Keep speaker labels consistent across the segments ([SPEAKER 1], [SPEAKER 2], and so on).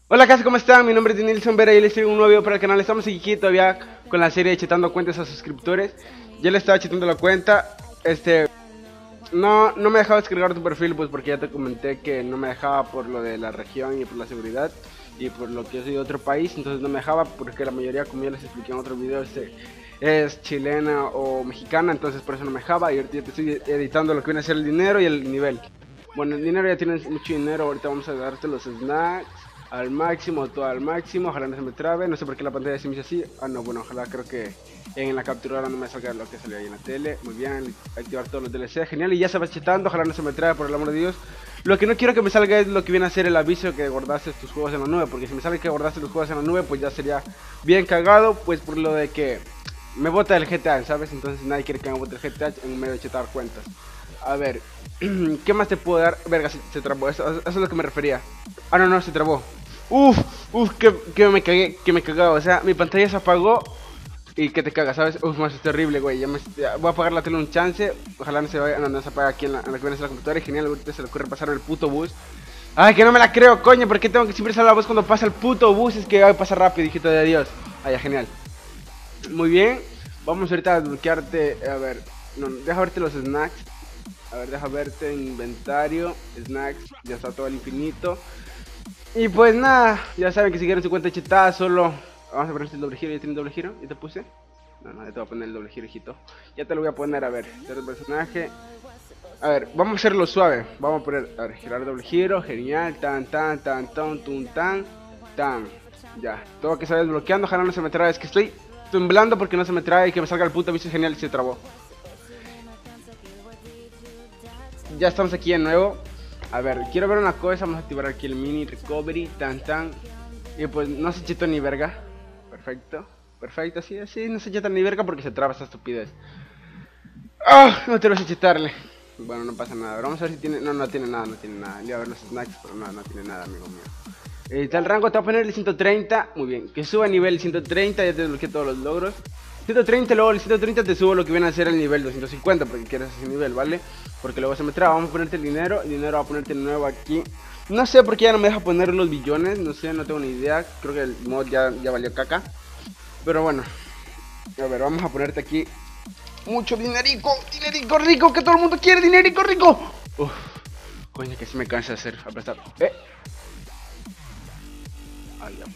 [SPEAKER 1] Hola, casa, ¿cómo están? Mi nombre es Nilson Vera y les traigo un nuevo video para el canal. Estamos aquí todavía con la serie de chetando cuentas a suscriptores. Ya le estaba chetando la cuenta. No me dejaba descargar tu perfil, pues porque ya te comenté que no me dejaba por lo de la región y por la seguridad y por lo que yo soy de otro país. Entonces no me dejaba porque la mayoría, como ya les expliqué en otro video, es chilena o mexicana. Entonces por eso no me dejaba. Y ahorita ya te estoy editando lo que viene a ser el dinero y el nivel. Bueno, el dinero ya tienes mucho dinero. Ahorita vamos a darte los snacks al máximo, todo al máximo. Ojalá no se me trabe. No sé por qué la pantalla se me hizo así. Ah, no, bueno, ojalá, creo que en la capturadora no me salga lo que salió ahí en la tele. Muy bien, activar todos los DLC. Genial, y ya se va chetando. Ojalá no se me trabe, por el amor de Dios. Lo que no quiero que me salga es lo que viene a ser el aviso que guardaste tus juegos en la nube. Porque si me sale que guardaste los juegos en la nube, pues ya sería bien cagado. Pues por lo de que me bota el GTA, ¿sabes? Entonces nadie quiere que me bote el GTA en medio de chetar cuentas. A ver, ¿qué más te puedo dar? Verga, se trabó, eso es lo que me refería. Ah, no, se trabó. Que me cagué, que me cagaba. O sea, mi pantalla se apagó y que te cagas, ¿sabes? Más es terrible, güey. Ya voy a apagar la tele un chance. Ojalá no se vaya, no se apaga aquí en la que viene a la computadora. Y genial, ahorita se le ocurre pasar el puto bus. Ay, que no me la creo, coño. ¿Por qué tengo que siempre salir la voz cuando pasa el puto bus? Es que pasa rápido, hijito de Dios. Ah, ya, genial. Muy bien. Vamos ahorita a desbloquearte. A ver, no, deja verte los snacks. A ver, deja verte inventario, snacks, ya está todo al infinito. Y pues nada, ya saben que si quieren su cuenta chetada, solo vamos a poner el doble giro. ¿Ya tiene doble giro? ¿Ya te puse? No, ya te voy a poner el doble giro, hijito. Ya te lo voy a poner, a ver, el personaje. A ver, vamos a hacerlo suave. Vamos a poner, a ver, girar doble giro, genial, tan, tan. Ya, todo que se va desbloqueando, ojalá no se me trabe, es que estoy temblando porque no se me trae y que me salga el puto aviso genial y se trabó. Ya estamos aquí de nuevo. A ver, quiero ver una cosa. Vamos a activar aquí el mini recovery. Tan. Y pues no se cheta ni verga. Perfecto. Perfecto, así, no se cheta ni verga porque se traba esta estupidez. ¡Ah! No te lo sé chetarle. Bueno, no pasa nada. Vamos a ver si tiene. No tiene nada, no tiene nada. Le voy a ver los snacks, pero no tiene nada, amigo mío. Tal rango, te voy a poner el 130. Muy bien, que suba a nivel 130. Ya te desbloqueé todos los logros. 130, luego el 130 te subo lo que viene a ser el nivel 250 porque quieres ese nivel, ¿vale? Porque luego se me traba. Vamos a ponerte el dinero va a ponerte el nuevo aquí. No sé por qué ya no me deja poner los billones, no sé, no tengo ni idea. Creo que el mod ya valió caca. Pero bueno, a ver, vamos a ponerte aquí mucho dinerico rico, que todo el mundo quiere, dinerico rico. Uf, coño, que sí me cansa de hacer, aplastar. Ay, ya.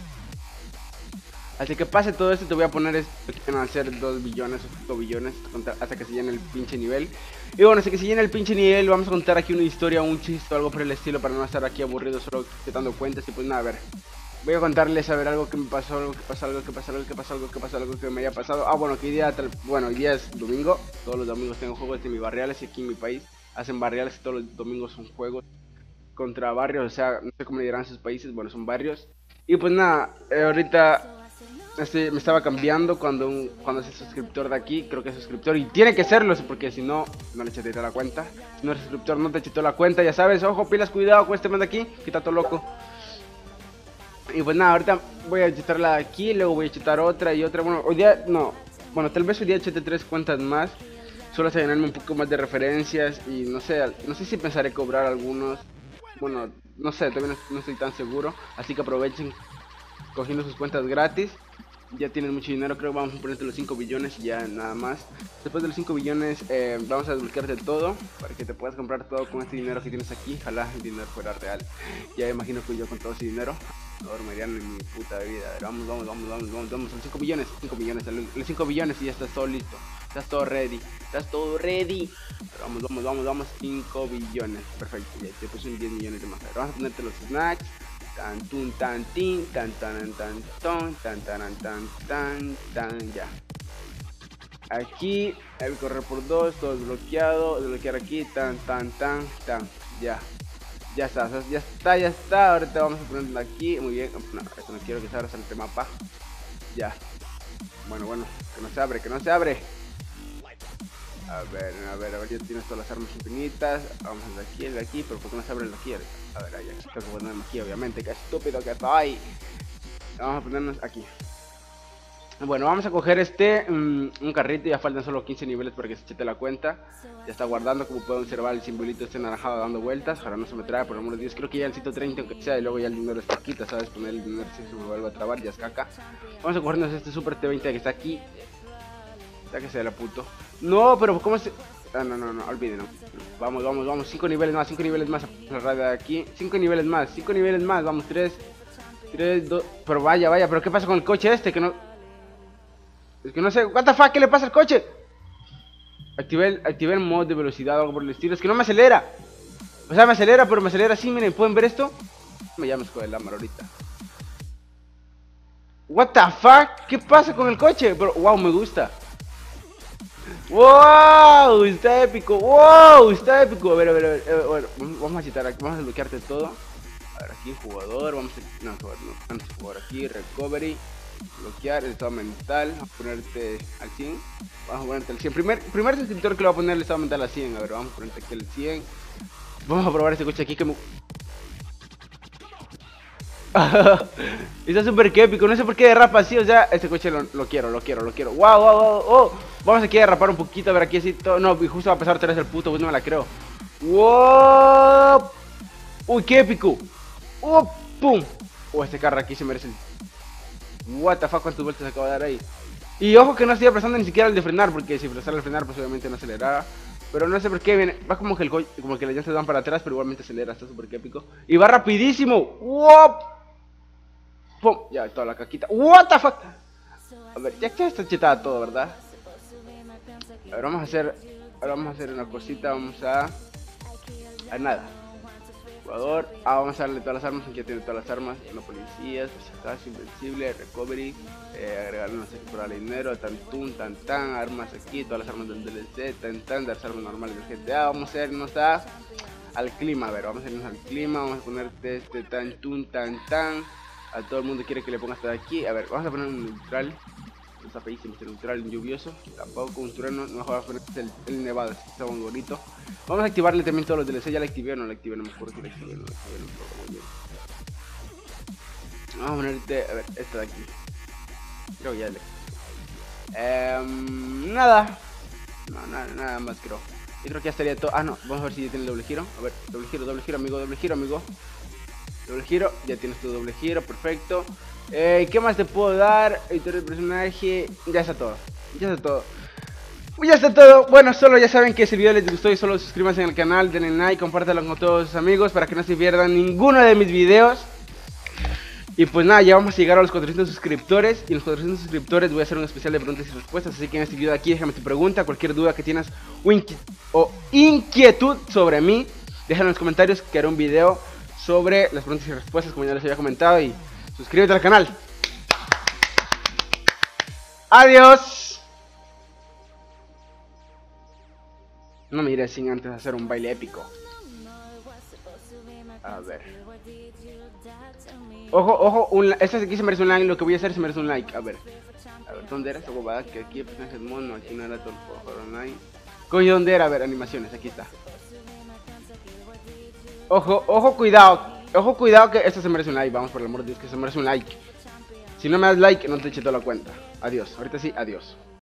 [SPEAKER 1] Así que pase todo esto, te voy a poner que van a ser 2 billones o 5 billones hasta que se llene el pinche nivel. Y bueno, hasta que se llene el pinche nivel vamos a contar aquí una historia, un chiste o algo por el estilo para no estar aquí aburrido solo dando cuentas. Y pues nada, a ver, voy a contarles a ver algo que me pasó, algo que me haya pasado. Ah, bueno, que hoy día, hoy día es domingo, todos los domingos tengo juegos de mi barriales y aquí en mi país hacen barriales y todos los domingos son juegos contra barrios, o sea, no sé cómo le dirán sus países, bueno, son barrios. Y pues nada, ahorita me estaba cambiando cuando es suscriptor de aquí, creo que es suscriptor y tiene que serlo, porque si no, no le cheteé la cuenta. Si no eres suscriptor, no te chetó la cuenta, ya sabes, ojo, pilas, cuidado con este man de aquí, que está todo loco. Y pues nada, ahorita voy a chetarla de aquí, luego voy a chetar otra y otra. Bueno, hoy día, no, bueno, tal vez hoy día chete 3 cuentas más, solo hasta ganarme un poco más de referencias y no sé si pensaré cobrar algunos. Bueno, no sé, todavía no estoy tan seguro, así que aprovechen cogiendo sus cuentas gratis. Ya tienen mucho dinero, creo que vamos a ponerte los 5 billones y ya nada más. Después de los 5 billones vamos a desbloquearte todo para que te puedas comprar todo con este dinero que tienes aquí. Ojalá el dinero fuera real. Ya imagino que yo con todo ese dinero no dormirían en mi puta vida. A ver, vamos, los 5 billones, los 5 billones y ya estás todo listo. Estás todo ready. Vamos, 5 billones. Perfecto, ya te puse un 10 millones de más. A ver, vamos a ponerte los snacks. Ya. Aquí el correr por 2, todo desbloqueado, desbloquear aquí, ya. Ya está, ahorita vamos a ponerlo aquí, muy bien, no, esto no quiero que se abra el mapa. Ya. Bueno, que no se abre. A ver, ya tienes todas las armas infinitas. Vamos de aquí, pero ¿por qué no se abre el de aquí? A ver, ya, tengo que ponerme aquí, obviamente, que estúpido que soy. Vamos a ponernos aquí. Bueno, vamos a coger un carrito, ya faltan solo 15 niveles para que se chete la cuenta. Ya está guardando, como pueden observar el simbolito este naranjado dando vueltas. Ojalá no se me trae, por el amor de Dios, creo que ya el 130 aunque sea, y luego ya el dinero está quita, ¿sabes? Poner el dinero si se me vuelve a trabar, ya es caca. Vamos a cogernos este Super T20 que está aquí. Sáquese de la puto. No, pero ¿cómo se...? Ah, no, olvídenlo. Vamos, 5 niveles más, la radio de aquí. 5 niveles más, vamos, 3, 2... Pero vaya, pero ¿qué pasa con el coche este? Que no... Es que no sé, what the fuck, ¿qué le pasa al coche? Activé el modo de velocidad o algo por el estilo. Es que no me acelera. O sea, me acelera, pero me acelera así, miren, ¿pueden ver esto? Me llamo escoger el Lamar ahorita. What the fuck, ¿qué pasa con el coche? Pero, wow, me gusta. Wow, está épico. Wow, está épico. A ver. Bueno, vamos a citar aquí, vamos a desbloquearte todo. A ver, aquí jugador, vamos a... No, antes jugador aquí, recovery. Bloquear el estado mental, vamos a ponerte al 100. Vamos a ponerte al 100. Primer suscriptor que le va a poner el estado mental al 100. A ver, vamos a ponerte aquí el 100. Vamos a probar este coche aquí que me... Está súper épico, no sé por qué derrapa así, o sea, este coche lo quiero. Wow. Vamos aquí a derrapar un poquito, a ver aquí así todo. No, justo va a pasar otra vez el puto, pues no me la creo. Wow. Uy, qué épico. Pum. Este carro aquí se merece el... What the fuck, cuántas vueltas acaba de dar ahí. Y ojo que no estoy apretando ni siquiera el de frenar, porque si apretara el frenar pues obviamente no acelerará. Pero no sé por qué viene, va como que como que las llantas van para atrás, pero igualmente acelera, está súper épico. Y va rapidísimo. ¡Wow! ¡Pum! Ya, toda la caquita. What the fuck. A ver, ya que está chetada todo, ¿verdad? A ver, vamos a hacer una cosita, vamos a nada. Jugador, vamos a darle todas las armas, aquí ya tiene todas las armas, no policías, acaso, invencible, recovery, agregar no sé qué por el dinero, tan, armas aquí, todas las armas del DLC, tan, las armas normales del GTA, vamos a irnos al clima, a ver, vamos a irnos al clima, vamos a ponerte tan, a todo el mundo quiere que le pongas hasta aquí, a ver, vamos a poner un neutral, está feísimo este neutral, lluvioso, tampoco un trueno, mejor vamos a poner el nevado, está muy bonito. Vamos a activarle también todos los DLC, ya le activé o no le activé, no me acuerdo si le activé, no le activé, no me acuerdo muy bien. Vamos a ponerte, a ver, esta de aquí. Creo que ya le... nada. No, nada más creo. Yo creo que ya estaría todo. Ah, no, vamos a ver si ya tiene el doble giro. A ver, doble giro, amigo, doble giro, ya tienes tu doble giro, perfecto. ¿Qué más te puedo dar? Editor de personaje, ya está todo. Ya está todo, bueno, solo ya saben que si el video les gustó y solo suscríbanse en el canal, denle like, compártanlo con todos sus amigos para que no se pierdan ninguno de mis videos. Y pues nada, ya vamos a llegar a los 400 suscriptores. Y en los 400 suscriptores voy a hacer un especial de preguntas y respuestas. Así que en este video de aquí déjame tu pregunta, cualquier duda que tienes o inquietud sobre mí, déjalo en los comentarios que haré un video sobre las preguntas y respuestas como ya les había comentado. Y suscríbete al canal. Adiós. No me iré sin antes hacer un baile épico. A ver. Ojo, esta de aquí se merece un like, lo que voy a hacer se merece un like. A ver, ¿dónde era esta bobada? Que aquí el personaje es mono, aquí no era todo el juego online. Coño, ¿dónde era? A ver, animaciones, aquí está. Ojo, cuidado que esto se merece un like, vamos, por el amor de Dios, que se merece un like. Si no me das like, no te eche toda la cuenta. Adiós, ahorita sí, adiós.